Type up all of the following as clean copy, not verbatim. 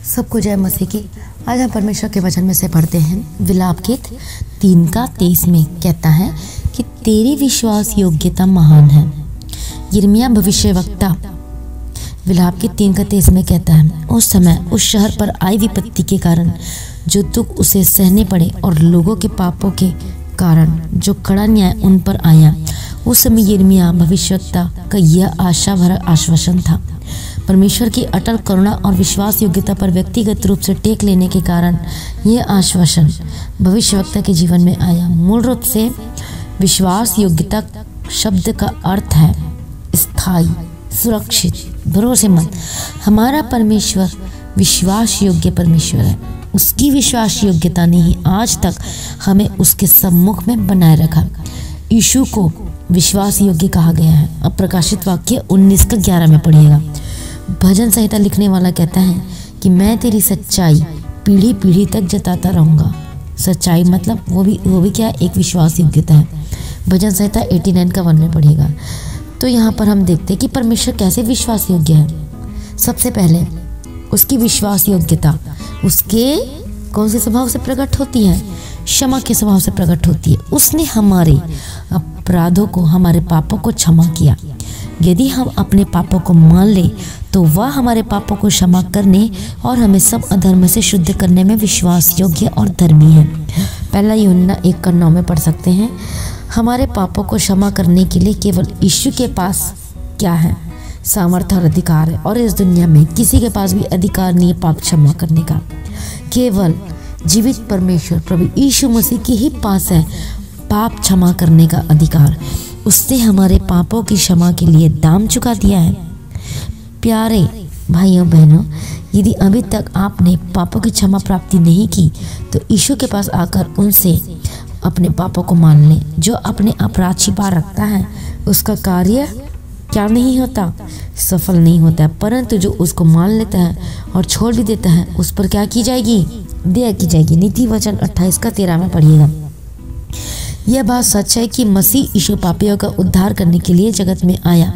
सबको जय मसीह की। आज हम परमेश्वर के वचन में से पढ़ते हैं विलाप गीत 3:23 में कहता है कि तेरी विश्वास योग्यता महान है। यिर्मयाह भविष्यवक्ता विलाप गीत 3:23 में कहता है, उस समय उस शहर पर आई विपत्ति के कारण जो दुख उसे सहने पड़े और लोगों के पापों के कारण जो कड़ा न्याय उन पर आया, उस समय यिर्मयाह भविष्यवक्ता का यह आशा भरा आश्वासन था। परमेश्वर की अटल करुणा और विश्वास योग्यता पर व्यक्तिगत रूप से टेक लेने के कारण यह आश्वासन भविष्यवक्ता के जीवन में आया। मूल रूप से विश्वास योग्यता शब्द का अर्थ है स्थायी, सुरक्षित, भरोसेमंद। हमारा परमेश्वर विश्वास योग्य परमेश्वर है। उसकी विश्वास योग्यता ने ही आज तक हमें उसके सम्मुख में बनाए रखा। यीशु को विश्वास योग्य कहा गया है। अब प्रकाशित वाक्य 19:11 में पढ़िएगा। भजन संहिता लिखने वाला कहता है कि मैं तेरी सच्चाई पीढ़ी पीढ़ी तक जताता रहूँगा। सच्चाई मतलब वो भी क्या, एक विश्वास योग्यता है। भजन संहिता 89 का 1 में पढ़िएगा। तो यहाँ पर हम देखते हैं कि परमेश्वर कैसे विश्वास योग्य है। सबसे पहले उसकी विश्वास योग्यता उसके कौन से स्वभाव से प्रकट होती है? क्षमा के स्वभाव से प्रकट होती है। उसने हमारे अपराधों को, हमारे पापों को क्षमा किया। यदि हम अपने पापों को मान ले तो वह हमारे पापों को क्षमा करने और हमें सब अधर्म से शुद्ध करने में विश्वास योग्य और धर्मी है। पहला यूहन्ना 1:9 में पढ़ सकते हैं, हमारे पापों को क्षमा करने के लिए केवल यीशु के पास क्या है? सामर्थ्य और अधिकार है। और इस दुनिया में किसी के पास भी अधिकार नहीं है पाप क्षमा करने का। केवल जीवित परमेश्वर प्रभु यीशु मसीह के ही पास है पाप क्षमा करने का अधिकार। उसने हमारे पापों की क्षमा के लिए दाम चुका दिया है। प्यारे भाइयों बहनों, यदि अभी तक आपने पापों की क्षमा प्राप्ति नहीं की तो यीशु के पास आकर उनसे अपने पापों को मान लें। जो अपने अपराध छिपा रखता है उसका कार्य क्या नहीं होता, सफल नहीं होता है। परंतु जो उसको मान लेता है और छोड़ भी देता है उस पर क्या की जाएगी? दया की जाएगी। नीति वचन 28:13 में पढ़िएगा। यह बात सच है कि मसीह यीशु पापियों का उद्धार करने के लिए जगत में आया।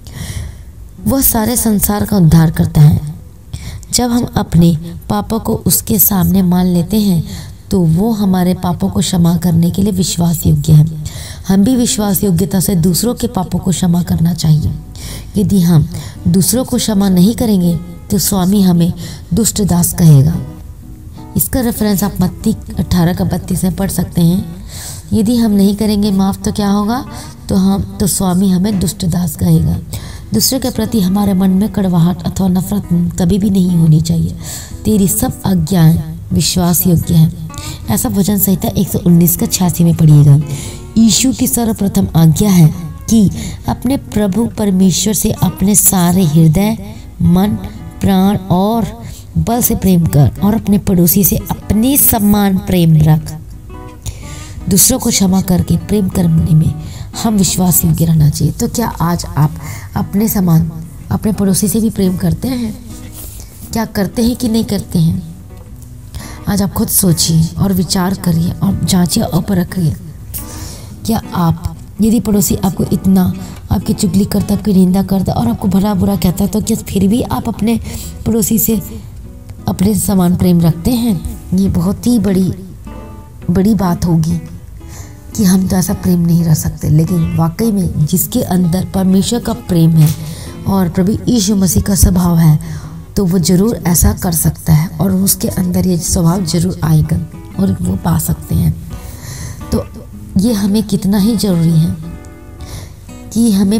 वह सारे संसार का उद्धार करता है। जब हम अपने पापों को उसके सामने मान लेते हैं तो वो हमारे पापों को क्षमा करने के लिए विश्वास योग्य है। हम भी विश्वास योग्यता से दूसरों के पापों को क्षमा करना चाहिए। यदि हम दूसरों को क्षमा नहीं करेंगे तो स्वामी हमें दुष्ट दास कहेगा। इसका रेफरेंस आप मत्ती 18:32 में पढ़ सकते हैं। यदि हम नहीं करेंगे माफ़ तो क्या होगा? तो स्वामी हमें दुष्ट दास कहेगा। दूसरे के प्रति हमारे मन में कड़वाहट अथवा नफरत कभी भी नहीं होनी चाहिए। तेरी सब आज्ञाएं विश्वास योग्य है। ऐसा भजन संहिता 119:86 में पढ़िएगा। यीशु की सर्वप्रथम आज्ञा है कि अपने प्रभु परमेश्वर से अपने सारे हृदय, मन, प्राण और बल से प्रेम कर और अपने पड़ोसी से अपने समान प्रेम रख। दूसरों को क्षमा करके प्रेम करने में हम विश्वास योग्य रहना चाहिए। तो क्या आज आप अपने समान अपने पड़ोसी से भी प्रेम करते हैं? क्या करते हैं कि नहीं करते हैं? आज आप खुद सोचिए और विचार करिए और जांचिए और परखिए। क्या आप, यदि पड़ोसी आपको इतना आपकी चुगली करता, आपकी निंदा करता और आपको भला बुरा कहता है, तो क्या फिर भी आप अपने पड़ोसी से अपने समान प्रेम रखते हैं? ये बहुत ही बड़ी बात होगी कि हम तो ऐसा प्रेम नहीं रख सकते। लेकिन वाकई में जिसके अंदर परमेश्वर का प्रेम है और प्रभु यीशु मसीह का स्वभाव है तो वो जरूर ऐसा कर सकता है और उसके अंदर ये स्वभाव जरूर आएगा और वो पा सकते हैं। तो ये हमें कितना ही ज़रूरी है कि हमें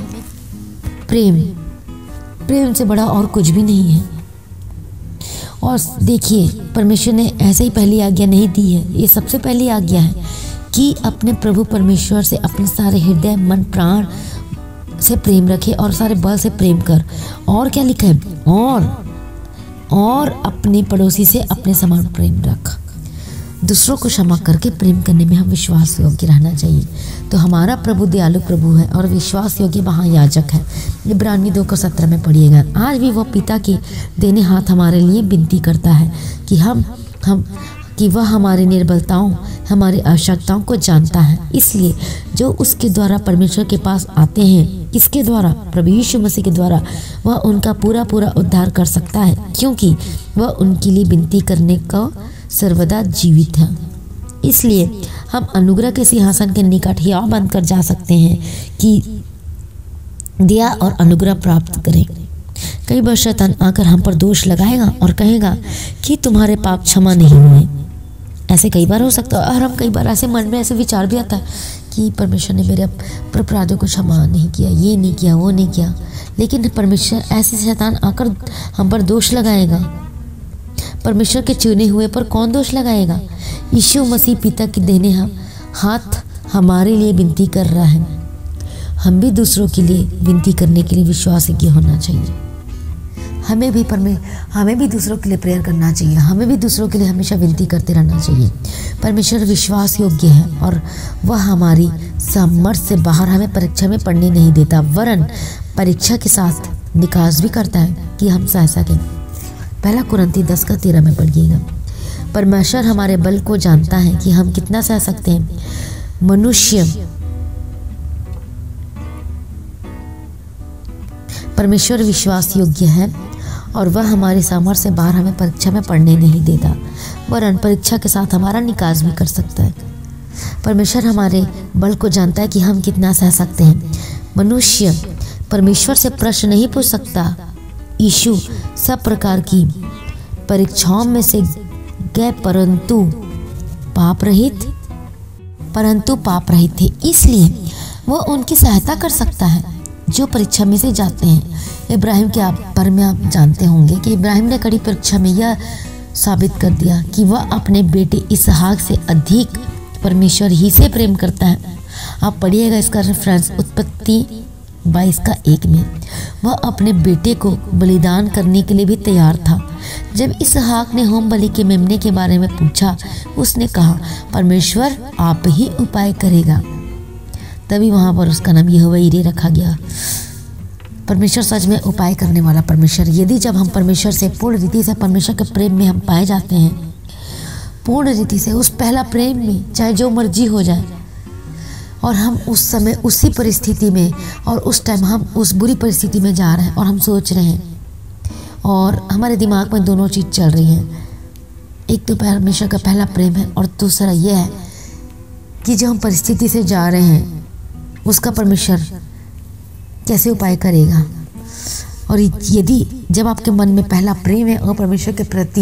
प्रेम से बड़ा और कुछ भी नहीं है। और देखिए, परमेश्वर ने ऐसे ही पहली आज्ञा नहीं दी है। ये सबसे पहली आज्ञा है कि अपने प्रभु परमेश्वर से अपने सारे हृदय, मन, प्राण से प्रेम रखे और सारे बल से प्रेम कर। और क्या लिखा है? और अपने पड़ोसी से अपने समान प्रेम रख। दूसरों को क्षमा करके प्रेम करने में हम विश्वास योग्य रहना चाहिए। तो हमारा प्रभु दयालु प्रभु है और विश्वास योग्य महायाजक है। इब्रानी 2:17 में पढ़िएगा। आज भी वह पिता के देने हाथ हमारे लिए विनती करता है कि हम कि वह हमारी निर्बलताओं, हमारी आवश्यकताओं को जानता है। इसलिए जो उसके द्वारा परमेश्वर के पास आते हैं, किसके द्वारा? प्रभु यीशु मसीह के द्वारा, वह उनका पूरा पूरा उद्धार कर सकता है, क्योंकि वह उनके लिए विनती करने का सर्वदा जीवित है। इसलिए हम अनुग्रह के सिंहासन के निकट हियाव बनकर जा सकते हैं कि दया और अनुग्रह प्राप्त करें। कई बार शैतान आकर हम पर दोष लगाएगा और कहेगा कि तुम्हारे पाप क्षमा नहीं हुए। ऐसे कई बार हो सकता है, और हम कई बार ऐसे मन में ऐसे विचार भी आता है कि परमेश्वर ने मेरे अपराधों को क्षमा नहीं किया, ये नहीं किया, वो नहीं किया। लेकिन परमेश्वर, ऐसे शैतान आकर हम पर दोष लगाएगा। परमेश्वर के चुने हुए पर कौन दोष लगाएगा? यीशु मसीह पिता के देने हाथ हमारे लिए विनती कर रहा है। हम भी दूसरों के लिए विनती करने के लिए विश्वासयोग्य होना चाहिए। हमें भी दूसरों के लिए प्रेयर करना चाहिए। हमें भी दूसरों के लिए हमेशा विनती करते रहना चाहिए। परमेश्वर विश्वास योग्य है और वह हमारी सामर्थ्य से बाहर हमें परीक्षा में पढ़ने नहीं देता, वरन परीक्षा के साथ निकास भी करता है कि हम सह सकें। 1 कुरिन्थी 10:13 में पढ़िएगा। परमेश्वर हमारे बल को जानता है कि हम कितना सह सकते हैं। परमेश्वर विश्वास योग्य है और वह हमारी सामर्थ्य से बाहर हमें परीक्षा में पढ़ने नहीं देता, वरन परीक्षा के साथ हमारा निकास भी कर सकता है। परमेश्वर हमारे बल को जानता है कि हम कितना सह सकते हैं। मनुष्य परमेश्वर से प्रश्न नहीं पूछ सकता। यीशु सब प्रकार की परीक्षाओं में से गए, परंतु पाप रहित थे। इसलिए वह उनकी सहायता कर सकता है जो परीक्षा में से जाते हैं। इब्राहिम के बारे में आप जानते होंगे कि इब्राहिम ने कड़ी परीक्षा में यह साबित कर दिया कि वह अपने बेटे इसहाक से अधिक परमेश्वर ही से प्रेम करता है। आप पढ़िएगा इसका रेफरेंस उत्पत्ति 22:1 में। वह अपने बेटे को बलिदान करने के लिए भी तैयार था। जब इसहाक ने होम बलि के मेमने के बारे में पूछा, उसने कहा, परमेश्वर आप ही उपाय करेगा। तभी वहाँ पर उसका नाम यहोवा यीरे रखा गया। परमेश्वर सच में उपाय करने वाला परमेश्वर। यदि जब हम परमेश्वर से पूर्ण रीति से परमेश्वर के प्रेम में हम पाए जाते हैं, पूर्ण रीति से उस पहला प्रेम में, चाहे जो मर्जी हो जाए, और हम उस समय उसी परिस्थिति में और उस टाइम हम उस बुरी परिस्थिति में जा रहे हैं और हम सोच रहे हैं और हमारे दिमाग में दोनों चीज़ चल रही हैं। एक तो परमेश्वर का पहला प्रेम है और दूसरा यह है कि जो हम परिस्थिति से जा रहे हैं उसका परमेश्वर कैसे उपाय करेगा। और यदि जब आपके मन में पहला प्रेम है और परमेश्वर के प्रति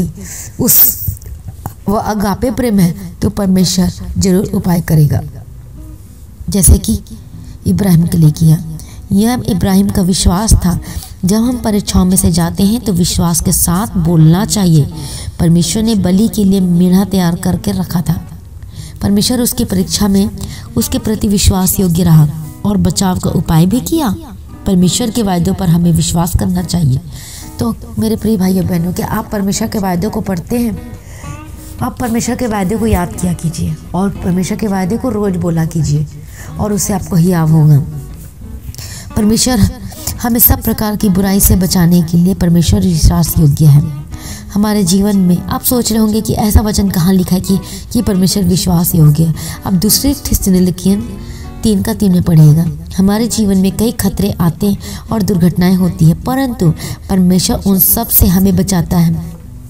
वह अगापे प्रेम है, तो परमेश्वर जरूर उपाय करेगा, जैसे कि इब्राहिम के लिए किया। यह इब्राहिम का विश्वास था। जब हम परीक्षाओं में से जाते हैं तो विश्वास के साथ बोलना चाहिए। परमेश्वर ने बलि के लिए मेढ़ा तैयार करके रखा था। परमेश्वर उसकी परीक्षा में उसके प्रति विश्वास योग्य रहा और बचाव का उपाय भी किया। परमेश्वर के वायदों पर हमें विश्वास करना चाहिए। तो मेरे प्रिय भाइयों बहनों, क्या आप परमेश्वर के वायदों को पढ़ते हैं? आप परमेश्वर के वायदे को याद किया कीजिए और परमेश्वर के वायदे को रोज बोला कीजिए और उससे आपको हियाव होगा। परमेश्वर हमें सब प्रकार की बुराई से बचाने के लिए परमेश्वर विश्वास योग्य है। हमारे जीवन में आप सोच रहे होंगे कि ऐसा वचन कहाँ लिखा है कि परमेश्वर विश्वास योग्य है। अब दूसरी थिस्सलुनीकियों 3:3 में पढ़ेगा। हमारे जीवन में कई खतरे आते और दुर्घटनाएं होती है, परंतु परमेश्वर उन सब से हमें बचाता है।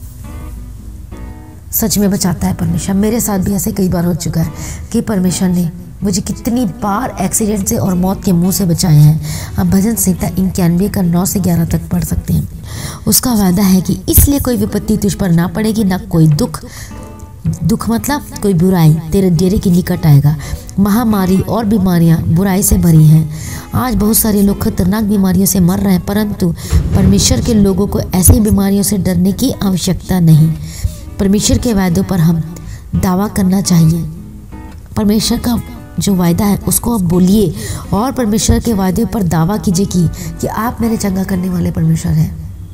सच में बचाता है परमेश्वर। मेरे साथ भी ऐसे कई बार हो चुका है कि परमेश्वर ने मुझे कितनी बार एक्सीडेंट से और मौत के मुंह से बचाए हैं। आप भजन संहिता 91 का 9 से 11 तक पढ़ सकते हैं। उसका वादा है कि इसलिए कोई विपत्ति तुझ पर ना पड़ेगी, ना कोई दुख मतलब कोई बुराई तेरे डेरे के निकट आएगा। महामारी और बीमारियां बुराई से भरी हैं। आज बहुत सारे लोग खतरनाक बीमारियों से मर रहे हैं, परंतु परमेश्वर के लोगों को ऐसी बीमारियों से डरने की आवश्यकता नहीं। परमेश्वर के वायदों पर हम दावा करना चाहिए। परमेश्वर का जो वायदा है उसको आप बोलिए और परमेश्वर के वायदे पर दावा कीजिए कि आप मेरे चंगा करने वाले परमेश्वर हैं।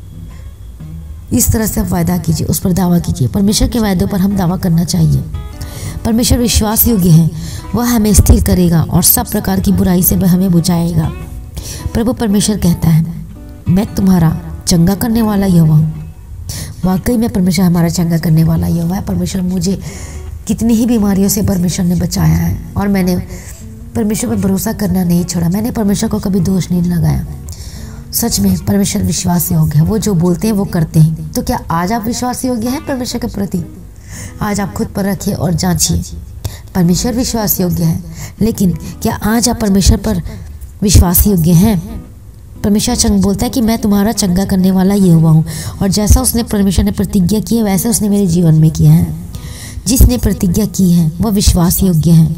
इस तरह से आप वायदा कीजिए, उस पर दावा कीजिए। परमेश्वर के वायदों पर हम दावा करना चाहिए। परमेश्वर विश्वास योग्य है, वह हमें स्थिर करेगा और सब प्रकार की बुराई से वह हमें बचाएगा। प्रभु परमेश्वर कहता है, मैं तुम्हारा चंगा करने वाला यहोवा हूँ। वाकई में परमेश्वर हमारा चंगा करने वाला यहोवा है। परमेश्वर मुझे कितनी ही बीमारियों से परमेश्वर ने बचाया है और मैंने परमेश्वर पर भरोसा करना नहीं छोड़ा। मैंने परमेश्वर को कभी दोष नहीं लगाया। सच में परमेश्वर विश्वास योग्य है। वो जो बोलते हैं वो करते हैं। तो क्या आज आप विश्वास योग्य हैं परमेश्वर के प्रति? आज आप खुद पर रखिए और जांचिए। परमेश्वर विश्वास योग्य है, लेकिन क्या आज आप परमेश्वर पर विश्वास योग्य हैं? परमेश्वर चंग बोलता है कि मैं तुम्हारा चंगा करने वाला यहोवा हूँ, और जैसा उसने परमेश्वर ने प्रतिज्ञा की है वैसा उसने मेरे जीवन में किया है। जिसने प्रतिज्ञा की है वह विश्वास योग्य है।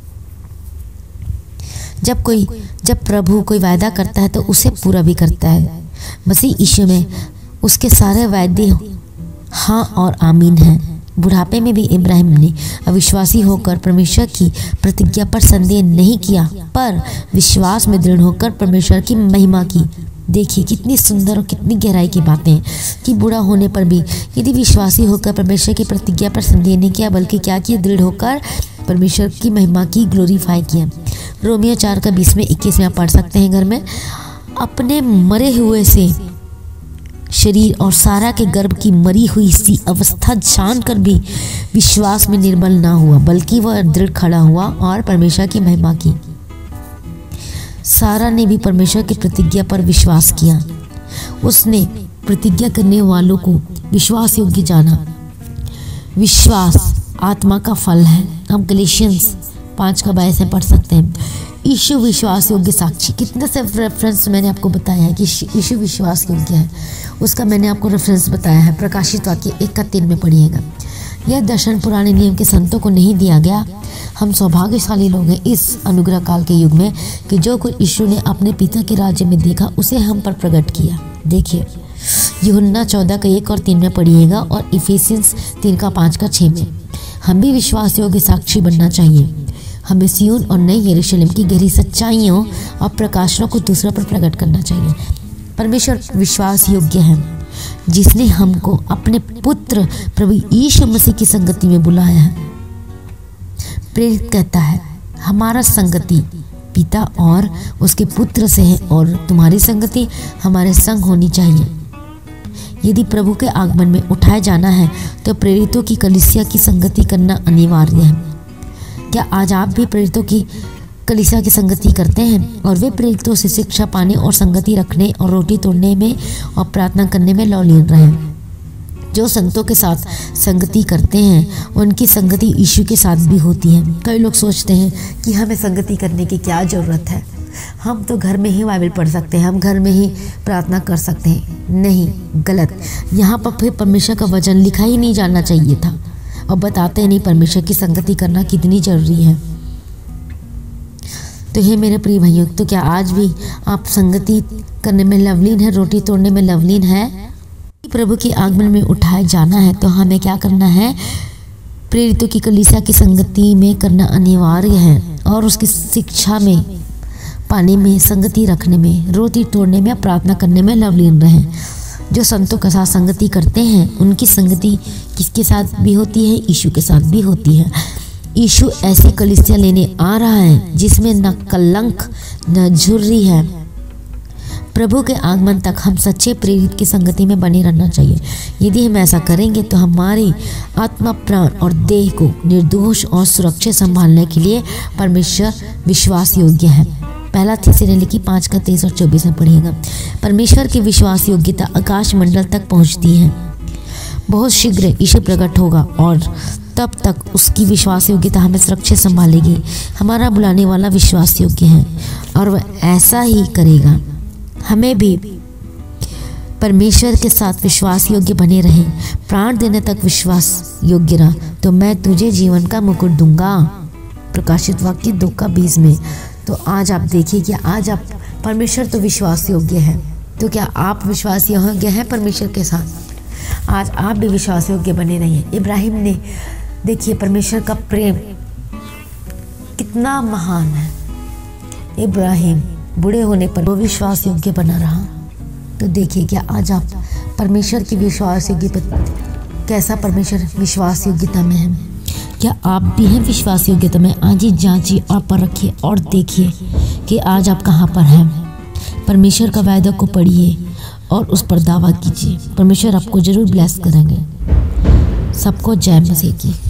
जब प्रभु कोई वायदा करता है तो उसे पूरा भी करता है। मसीह यीशु में उसके सारे वायदे हाँ और आमीन हैं। बुढ़ापे में भी इब्राहिम ने अविश्वासी होकर परमेश्वर की प्रतिज्ञा पर संदेह नहीं किया, पर विश्वास में दृढ़ होकर परमेश्वर की महिमा की। देखिए कितनी सुंदर और कितनी गहराई की बातें हैं कि बूढ़ा होने पर भी यदि विश्वासी होकर परमेश्वर की प्रतिज्ञा पर संदेह नहीं किया, बल्कि क्या किया, दृढ़ होकर परमेश्वर की महिमा की, ग्लोरीफाई किया। रोमियो 4:20-21 में आप पढ़ सकते हैं घर में। अपने मरे हुए से शरीर और सारा के गर्भ की मरी हुई सी अवस्था जानकर भी विश्वास में निर्बल ना हुआ, बल्कि वह दृढ़ खड़ा हुआ और परमेश्वर की महिमा की। सारा ने भी परमेश्वर की प्रतिज्ञा पर विश्वास किया। उसने प्रतिज्ञा करने वालों को विश्वास योग्य जाना। विश्वास आत्मा का फल है। हम गलातियंस 5:22 में पढ़ सकते हैं। यीशु विश्वास योग्य साक्षी। कितने से रेफरेंस मैंने आपको बताया है कि यीशु विश्वास योग्य है, उसका मैंने आपको रेफरेंस बताया है। प्रकाशित वाक्य 1:3 में पढ़िएगा। यह दर्शन पुराने नियम के संतों को नहीं दिया गया। हम सौभाग्यशाली लोग हैं इस अनुग्रह काल के युग में कि जो कुछ यीशु ने अपने पिता के राज्य में देखा उसे हम पर प्रकट किया। देखिए यूहन्ना 14:1 और 3 में पढ़िएगा, और इफिसियंस 3:5-6 में। हम भी विश्वास योग्य साक्षी बनना चाहिए। हमें सिय्योन और नई यरूशलेम की गहरी सच्चाइयों और प्रकाशनों को दूसरों पर प्रकट करना चाहिए। परमेश्वर विश्वास योग्य है, जिसने हमको अपने पुत्र प्रभु यीशु मसीह की संगति में बुलाया है। प्रेरित कहता है, हमारा संगति पिता और उसके पुत्र से है, और तुम्हारी संगति हमारे संग होनी चाहिए। यदि प्रभु के आगमन में उठाए जाना है तो प्रेरितों की कलीसिया की संगति करना अनिवार्य है। क्या आज आप भी प्रेरितों की कलीसिया की संगति करते हैं, और वे प्रेरितों से शिक्षा पाने और संगति रखने और रोटी तोड़ने में और प्रार्थना करने में लौलीन रहे? जो संतों के साथ संगति करते हैं उनकी संगति यीशु के साथ भी होती है। कई लोग सोचते हैं कि हमें संगति करने की क्या ज़रूरत है, हम तो घर में ही बाइबल पढ़ सकते हैं, हम घर में ही प्रार्थना कर सकते हैं। नहीं, गलत। यहाँ पर फिर परमेश्वर का वचन लिखा ही नहीं जाना चाहिए था, और बताते नहीं परमेश्वर की संगति करना कितनी जरूरी है। तो हे मेरे प्रिय भाइयों, तो क्या आज भी आप संगति करने में लवलीन है, रोटी तोड़ने में लवलीन है? प्रभु के आगमन में उठाए जाना है तो हमें क्या करना है? प्रेरितों की कलीसिया की संगति में करना अनिवार्य है, और उसकी शिक्षा में पाने में, संगति रखने में, रोटी तोड़ने में, प्रार्थना करने में लवलीन रहें। जो संतों के साथ संगति करते हैं उनकी संगति किसके साथ भी होती है? यीशु के साथ भी होती है। यीशु ऐसी कलीसिया लेने आ रहा है जिसमें न कलंक न झुर्री है। प्रभु के आगमन तक हम सच्चे प्रेरित की संगति में बने रहना चाहिए। यदि हम ऐसा करेंगे तो हमारी आत्मा, प्राण और देह को निर्दोष और सुरक्षित संभालने के लिए परमेश्वर विश्वास योग्य है। पहला थिस्सलुनीकि 5:23 और 24 में पढ़िएगा। परमेश्वर की विश्वास योग्यता आकाश मंडल तक पहुंचती है। बहुत शीघ्र यीशु प्रकट होगा, और तब तक उसकी विश्वास योग्यता हमें सुरक्षित संभालेगी। हमारा बुलाने वाला विश्वास योग्य है, और वह ऐसा ही करेगा। हमें भी परमेश्वर के साथ विश्वास योग्य बने रहें। प्राण देने तक विश्वास योग्य रहा तो मैं तुझे जीवन का मुकुट दूंगा। प्रकाशित वाक्य 2:20 में। तो आज आप देखिए कि आज आप, परमेश्वर तो विश्वास योग्य है, तो क्या आप विश्वास योग्य हैं परमेश्वर के साथ? आज आप भी विश्वास योग्य बने रहिए। इब्राहिम ने, देखिए परमेश्वर का प्रेम कितना महान है। इब्राहिम बूढ़े होने पर वो विश्वास योग्य बना रहा। तो देखिए क्या आज आप परमेश्वर की विश्वास योग्य, कैसा परमेश्वर विश्वास योग्यता में है? क्या आप भी हैं विश्वास योग्यता में? आज ही जांचिए और परखिए और देखिए कि आज आप कहाँ पर हैं। परमेश्वर का वायदा को पढ़िए और उस पर दावा कीजिए। परमेश्वर आपको जरूर ब्लेस करेंगे। सबको जय मसीह की।